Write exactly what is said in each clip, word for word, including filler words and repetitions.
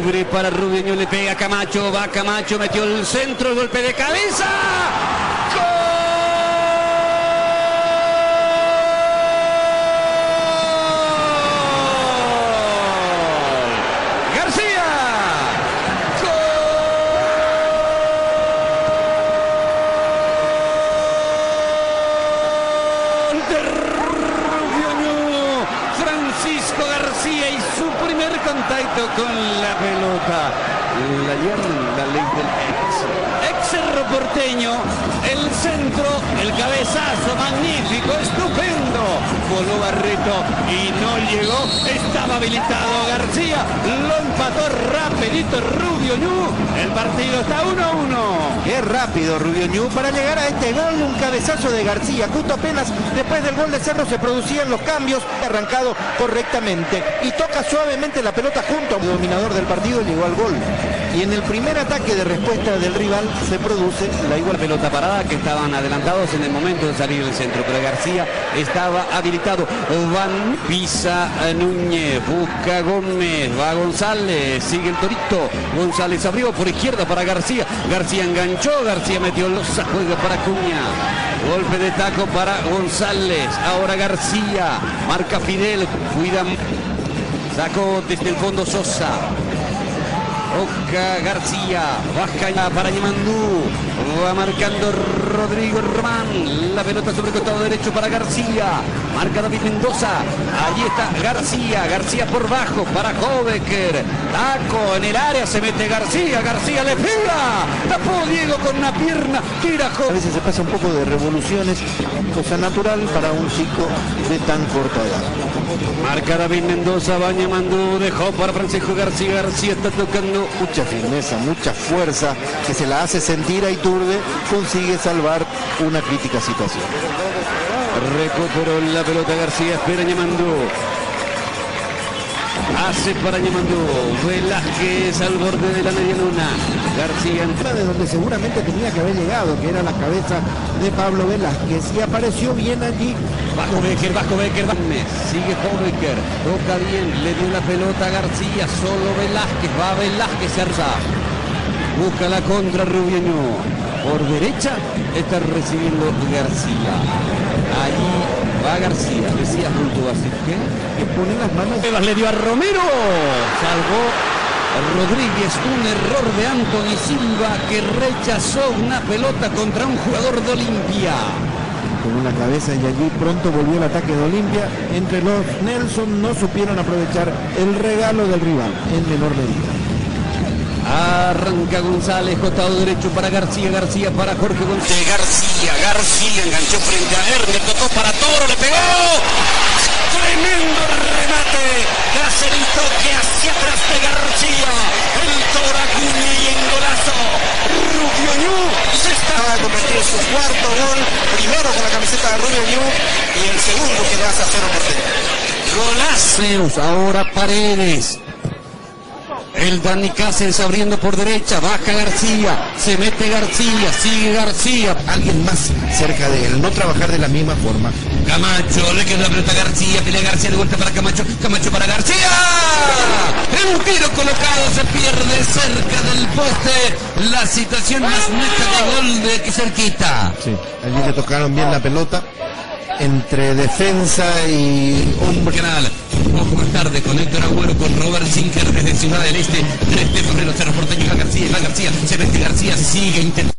libre para Rubio, le pega a Camacho, va Camacho, metió el centro, el golpe de cabeza. Francisco García y su primer contacto con la pelota. La, la ley del ex. Ex Cerro Porteño, el centro, el cabezazo magnífico, estupendo. Voló Barreto y no llegó. Estaba habilitado García. Lo empató rapidito Rubio Ñu. El partido está uno a uno. Qué rápido Rubio Ñu para llegar a este gol. Un cabezazo de García. Justo apenas después del gol de Cerro se producían los cambios. Arrancado correctamente y toca suavemente la pelota junto al dominador del partido. Llegó al gol. Y en el primer ataque de respuesta del rival se produce la igual pelota parada, que estaban adelantados en el momento de salir del centro, pero García estaba habilitado. Van, pisa Núñez, busca Gómez, va González, sigue el Torito. González abrió por izquierda para García. García enganchó, García metió losa, juega para Acuña. Golpe de taco para González. Ahora García, marca Fidel, cuida, sacó desde el fondo Sosa. Oca García, baja para Yamandú, va marcando Rodrigo Román, la pelota sobre el costado derecho para García, marca David Mendoza, allí está García, García por bajo para Hobecker, taco en el área, se mete García, García le pega, tapó Diego con una pierna, tira Hobecker. A veces se pasa un poco de revoluciones, cosa natural para un chico de tan corta edad. Marca David Mendoza, va Yamandú, dejó para Francisco García, García está tocando. Mucha firmeza, mucha fuerza que se la hace sentir a Iturbe, consigue salvar una crítica situación. Recuperó la pelota García, espera Yamandú. Hace para Yamandú, Velázquez al borde de la media luna. García entra de donde seguramente tenía que haber llegado, que era la cabeza de Pablo Velázquez, y apareció bien allí. Bajo Becker, bajo Becker, sigue Hobecker, toca bien, le dio la pelota a García, solo Velázquez, va Velázquez, Cerza. Busca la contra Rubio Ñu. Por derecha está recibiendo García. Allí va García, decía junto a Sirke, que pone las manos. Le dio a Romero, salvó Rodríguez, un error de Anthony Silva que rechazó una pelota contra un jugador de Olimpia. Con una cabeza y allí pronto volvió el ataque de Olimpia. Entre los Nelson no supieron aprovechar el regalo del rival en menor medida. Arranca González, costado derecho para García, García para Jorge González. García, García enganchó frente a Herner, tocó para Toro, le pegó. Tremendo remate, tras el toque hacia atrás de García. El Toro Acuña y en golazo. Rubio Ñu se estaba a convertir su cuarto gol, primero con la camiseta de Rubio Ñu y el segundo que le hace a Cerro Porteño. Golazo, ahora Paredes. El Dani Cáceres abriendo por derecha, baja García, se mete García, sigue García. Alguien más cerca de él, no trabajar de la misma forma. Camacho, le queda la pelota a García, pelea García de vuelta para Camacho, Camacho para García. En un tiro colocado se pierde cerca del poste. La situación más neta de gol de que cerquita. Sí, allí le tocaron bien la pelota. Entre defensa y hombre canal. Un poco más tarde con Héctor Agüero, con Robert Zinker desde Ciudad del Este, tres de febrero, Cerro Porteño, va García, va García, se mete García, sigue intentando.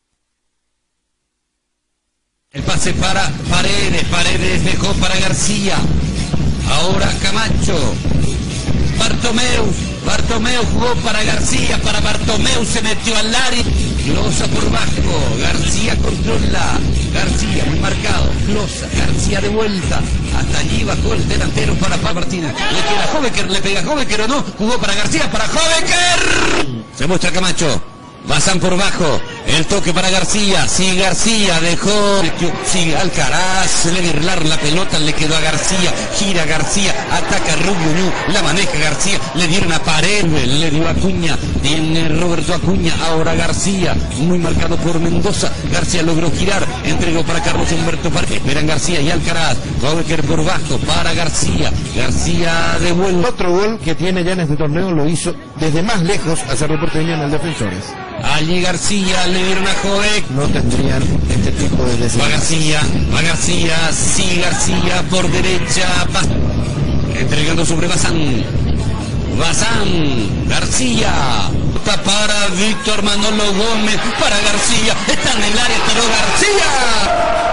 El pase para Paredes, Paredes dejó para García. Ahora Camacho. Bartomeu, Bartomeu jugó para García, para Bartomeu se metió al área. Loza por bajo, García controla, García muy marcado, Loza, García de vuelta, hasta allí bajó el delantero para Pablo Martínez, le queda Hobecker, le pega Hobecker o no, jugó para García, para Hobecker, se muestra Camacho, Bazán por bajo, El toque para García, sí, García dejó, sigue Alcaraz, le virlar la pelota, le quedó a García, gira García, ataca Rubio Ñu, la maneja García, le dieron a Pared, le dio a Acuña, tiene Roberto Acuña, ahora García, muy marcado por Mendoza, García logró girar, entregó para Carlos Humberto Parque, esperan García y Alcaraz, Robecker por bajo, para García, García devuelve. Otro gol que tiene ya en este torneo lo hizo desde más lejos a Cerro Porteño en el Defensores. Allí García, le dieron a Joek. No tendrían este tipo de desempeño. Va García, va García, sí García por derecha, va, entregando sobre Bazán. Bazán, García, para Víctor Manolo Gómez, para García, está en el área, tiró García.